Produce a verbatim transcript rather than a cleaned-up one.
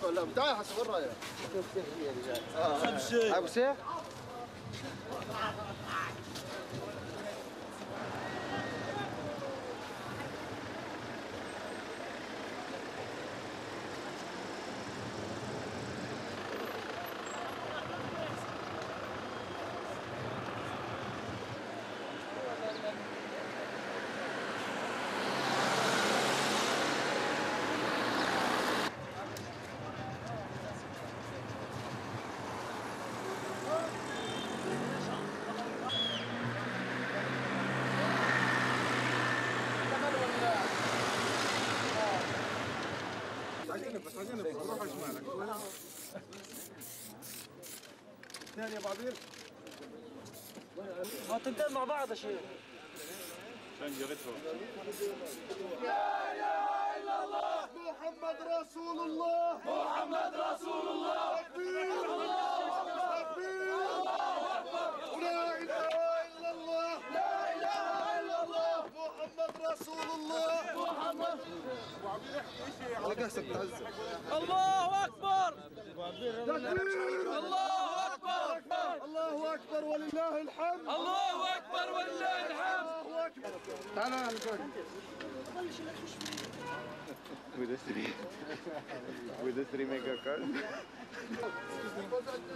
لا تعال حسب الرايه. ابو الشيخ ابو الشيخ بس عايزين نروح شمالك. ثانية يا بعبير. ما تنتين مع بعض يا شيخ. عشان جريتهم. لا اله الا الله محمد رسول الله محمد رسول الله تكبير الله تكبير الله اكبر ولا اله الا الله لا اله الا الله محمد رسول الله محمد على قاسك تعزم. الله اكبر تكبير الله اكبر الله اكبر ولله الحمد الله اكبر ولله الحمد. الله اكبر. تعال نقول with the three with the three mega card.